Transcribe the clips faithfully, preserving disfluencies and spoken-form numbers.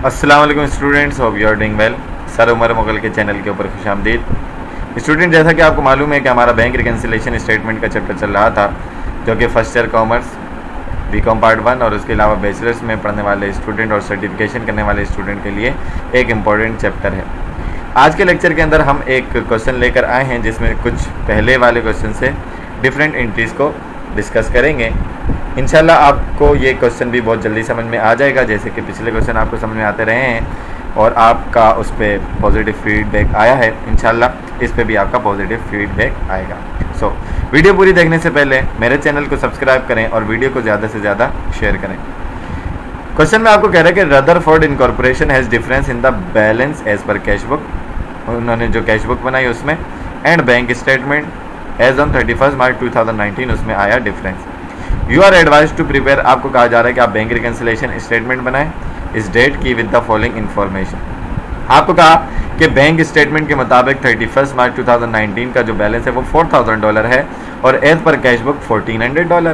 अस्सलाम वालेकुम students, hope you are doing well. Sir Umar Mughal के चैनल के ऊपर खुशामदीद। स्टूडेंट, जैसा कि आपको मालूम है कि हमारा बैंक रिकन्सिलेशन स्टेटमेंट का चैप्टर चल रहा था, जो कि first year commerce B com part one और उसके अलावा बैचलर्स में पढ़ने वाले स्टूडेंट और सर्टिफिकेशन करने वाले स्टूडेंट के लिए एक इम्पॉर्टेंट चैप्टर है। आज के लेक्चर के अंदर हम एक क्वेश्चन लेकर आए हैं, जिसमें कुछ पहले वाले क्वेश्चन से डिफरेंट एंट्रीज़ को डिस्कस करेंगे। इंशाल्लाह आपको ये क्वेश्चन भी बहुत जल्दी समझ में आ जाएगा, जैसे कि पिछले क्वेश्चन आपको समझ में आते रहे हैं और आपका उस पर पॉजिटिव फीडबैक आया है। इंशाल्लाह इस पे भी आपका पॉजिटिव फीडबैक आएगा। सो so, वीडियो पूरी देखने से पहले मेरे चैनल को सब्सक्राइब करें और वीडियो को ज़्यादा से ज़्यादा शेयर करें। क्वेश्चन में आपको कह रहा है कि Rutherford incorporation has difference in the balance as per cash book. उन्होंने जो कैश बुक बनाई उसमें and bank statement as on thirty first March two thousand nineteen उसमें आया डिफरेंस। You are advised to prepare, आपको कहा जा रहा है कि आप बैंक रिकन्सिलेशन स्टेटमेंट बनाएं इस डेट की विद द फॉलोइंग इन्फॉर्मेशन। आपको कहा कि बैंक स्टेटमेंट के मुताबिक thirty first March two thousand nineteen का जो बैलेंस है वो फोर थाउजेंड डॉलर है और as per cash book fourteen hundred dollar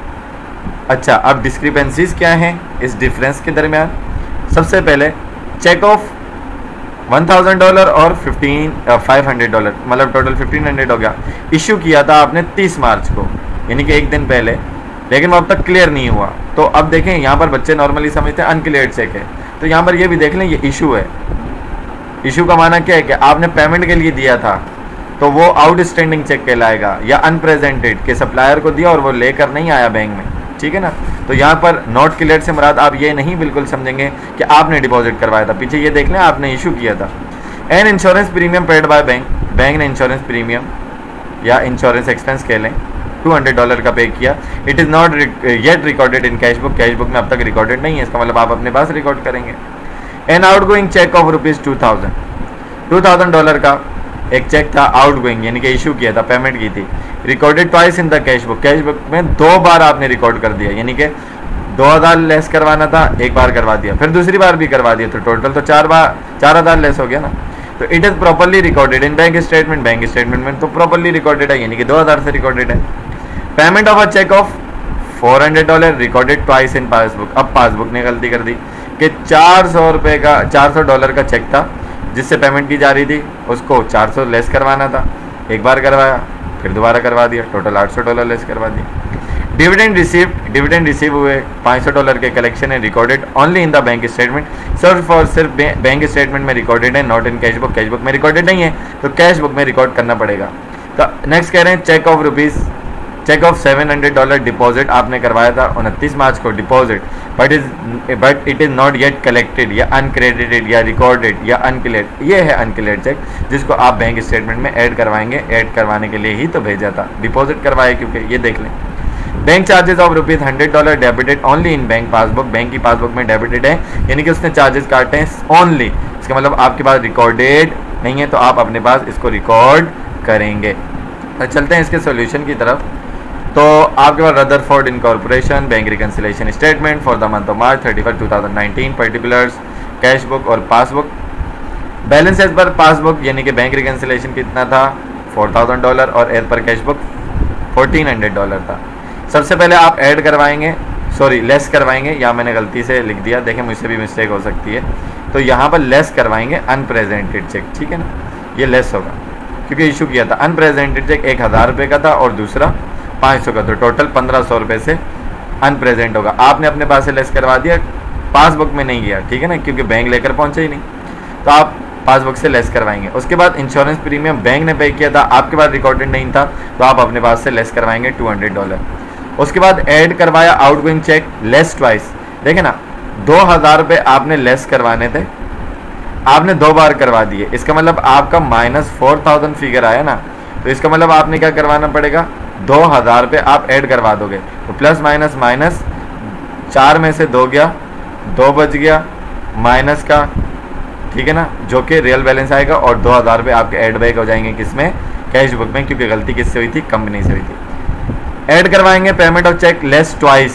है। अच्छा, अब डिस्क्रिपेंसीज क्या हैं इस डिफरेंस के दरमियान? सबसे पहले check of one thousand dollar और फिफ्टीन फाइव हंड्रेड डॉलर, मतलब टोटल फिफ्टीन हंड्रेड हो गया। इशू किया था आपने तीस मार्च को, यानी कि एक दिन पहले, लेकिन वो अब तक क्लियर नहीं हुआ। तो अब देखें, यहाँ पर बच्चे नॉर्मली समझते हैं अनक्लियर चेक है, तो यहाँ पर ये भी देख लें ये इशू है। इशू का माना क्या है कि आपने पेमेंट के लिए दिया था तो वो आउटस्टैंडिंग चेक कहलाएगा, या अनप्रेजेंटेड के सप्लायर को दिया और वो लेकर नहीं आया बैंक में, ठीक है ना। तो यहाँ पर नॉट क्लियर से मुराद आप ये नहीं बिल्कुल समझेंगे कि आपने डिपॉजिट करवाया था, पीछे ये देख लें आपने इशू किया था। An insurance premium paid by bank, bank ने इंश्योरेंस प्रीमियम या इंश्योरेंस एक्सपेंस कह लें टू हंड्रेड डॉलर का पे किया। It is not yet recorded in cash book, cash book में अब तक रिकॉर्डेड नहीं है, इसका मतलब आप अपने पास रिकॉर्ड करेंगे। An out going check of rupees two thousand, two thousand dollar का एक चेक था आउट गोइंग, यानी कि इशू किया था, पेमेंट की थी, recorded twice in the cash book, cash book में दो बार आपने रिकॉर्ड कर दिया, यानी कि दो हज़ार लेस करवाना था, एक बार करवा दिया, फिर दूसरी बार भी करवा दिया, तो टोटल तो चार बार चार हज़ार लेस हो गया ना। तो it is properly recorded in bank statement, bank statement में तो प्रॉपरली रिकॉर्डेड है, यानी कि दो हज़ार से रिकॉर्डेड है। Payment of a check of four hundred dollar recorded twice in passbook, अब पासबुक ने गलती कर दी कि चार सौ रुपये का चार सौ डॉलर का चेक था जिससे पेमेंट की जा रही थी, उसको चार सौ लेस करवाना था, एक बार करवाया फिर दोबारा करवा दिया, टोटल आठ सौ डॉलर लेस करवा दिया। डिविडेंड रिसीव, डिविडेंड रिसीव हुए पाँच सौ डॉलर के कलेक्शन है, recorded only in the bank statement, सिर्फ और सिर्फ बैंक स्टेटमेंट में रिकॉर्डेड है, not in cash book, cash book में रिकॉर्डेड नहीं है तो कैश बुक में रिकॉर्ड करना पड़ेगा। तो नेक्स्ट कह रहे हैं check of rupees check of seven hundred dollar deposit आपने करवाया था उनतीस मार्च को deposit, but is but it is not yet collected या अनक्रेडिटेड या रिकॉर्डेड या अनक्लियर, ये है अनक्लियर चेक जिसको आप बैंक स्टेटमेंट में ऐड करवाएंगे। ऐड करवाने के लिए ही तो भेजा था, डिपॉजिट करवाए क्योंकि ये देख लें। Bank charges of rupees hundred dollar debited only in bank passbook, bank की पासबुक में डेबिटेड है, यानी कि उसने चार्जेस काटे हैं ओनली, इसका मतलब आपके पास रिकॉर्डेड नहीं है तो आप अपने पास इसको रिकॉर्ड करेंगे। तो चलते हैं इसके सोल्यूशन की तरफ। तो आपके पास Rutherford incorporation bank reconciliation statement for the month of March thirty first two thousand nineteen, particulars cash book और passbook. Balance as per passbook यानी कि बैंक रिकन्सिलेशन कितना था फोर थाउजेंड डॉलर और as per cash book fourteen hundred dollar था। सबसे पहले आप ऐड करवाएंगे, सॉरी लेस करवाएंगे, या मैंने गलती से लिख दिया, देखें मुझसे भी मिस्टेक हो सकती है, तो यहाँ पर लेस करवाएंगे अनप्रेजेंटेड चेक, ठीक है ना, ये लेस होगा क्योंकि इशू किया था अनप्रेजेंटेड चेक एक हज़ार रुपये का था और दूसरा पाँच सौ का, तो टोटल पंद्रह सौ रुपये से अनप्रेजेंट होगा। आपने अपने पास से लेस करवा दिया, पासबुक में नहीं गया, ठीक है ना, क्योंकि बैंक लेकर पहुंचे ही नहीं, तो आप पासबुक से लेस करवाएंगे। उसके बाद इंश्योरेंस प्रीमियम बैंक ने पे किया था, आपके पास रिकॉर्डेड नहीं था तो आप अपने पास से लेस करवाएंगे टू हंड्रेड डॉलर। उसके बाद ऐड करवाया out going check less twice, देखे ना दो हज़ार रुपये आपने लेस करवाने थे, आपने दो बार करवा दिए, इसका मतलब आपका माइनस फोर थाउजेंड फिगर आया ना, तो इसका मतलब आपने क्या करवाना पड़ेगा, दो हज़ार रुपये आप ऐड करवा दोगे, तो प्लस माइनस माइनस चार में से दो गया, दो बच गया माइनस का, ठीक है ना, जो कि रियल बैलेंस आएगा, और दो हज़ार रुपये आपके ऐड बैक हो जाएंगे किसमें, कैश बुक में, क्योंकि गलती किससे हुई थी, कंपनी से हुई थी। ऐड करवाएंगे payment of check less twice,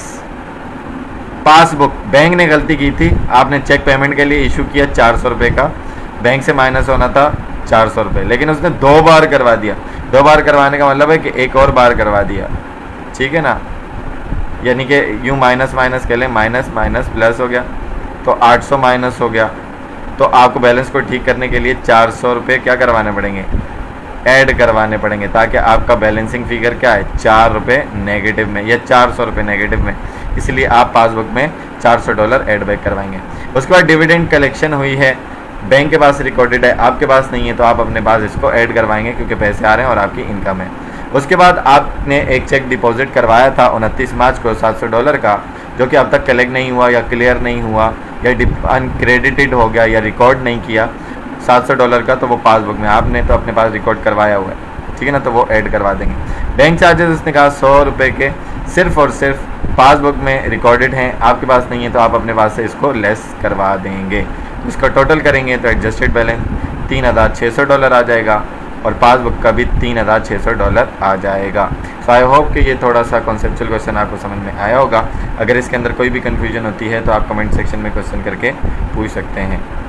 passbook bank ने गलती की थी, आपने चेक पेमेंट के लिए इशू किया चार सौ रुपये का, बैंक से माइनस होना था चार सौ रुपये, लेकिन उसने दो बार करवा दिया, दो बार करवाने का मतलब है कि एक और बार करवा दिया, ठीक है ना, यानी कि यूँ माइनस माइनस के लिए माइनस माइनस प्लस हो गया, तो आठ सौ माइनस हो गया। तो आपको बैलेंस को ठीक करने के लिए चार सौ रुपये क्या करवाने पड़ेंगे, ऐड करवाने पड़ेंगे, ताकि आपका बैलेंसिंग फिगर क्या है, चार रुपये नेगेटिव में या चार सौ रुपये नेगेटिव में। इसलिए आप पासबुक में चार सौ डॉलर ऐड बैक करवाएंगे। उसके बाद डिविडेंड कलेक्शन हुई है, बैंक के पास रिकॉर्डेड है, आपके पास नहीं है, तो आप अपने पास इसको ऐड करवाएंगे क्योंकि पैसे आ रहे हैं और आपकी इनकम है। उसके बाद आपने एक चेक डिपॉजिट करवाया था उनतीस मार्च को सात सौ डॉलर का, जो कि अब तक कलेक्ट नहीं हुआ या क्लियर नहीं हुआ या अनक्रेडिटेड हो गया या रिकॉर्ड नहीं किया सात सौ डॉलर का, तो वो पासबुक में आपने तो अपने पास रिकॉर्ड करवाया हुआ है, ठीक है ना, तो वो ऐड करवा देंगे। बैंक चार्जेस उसने कहा सौ रुपये के सिर्फ और सिर्फ पासबुक में रिकॉर्डेड हैं, आपके पास नहीं है तो आप अपने पास से इसको लेस करवा देंगे। तो इसका टोटल करेंगे तो एडजस्टेड बैलेंस तीन हज़ार छः सौ डॉलर आ जाएगा और पासबुक का भी तीन हज़ार छः सौ डॉलर आ जाएगा। सो आई होप कि ये थोड़ा सा कॉन्सेप्चुअल क्वेश्चन आपको समझ में आया होगा। अगर इसके अंदर कोई भी कन्फ्यूजन होती है तो आप कमेंट सेक्शन में क्वेश्चन करके पूछ सकते हैं।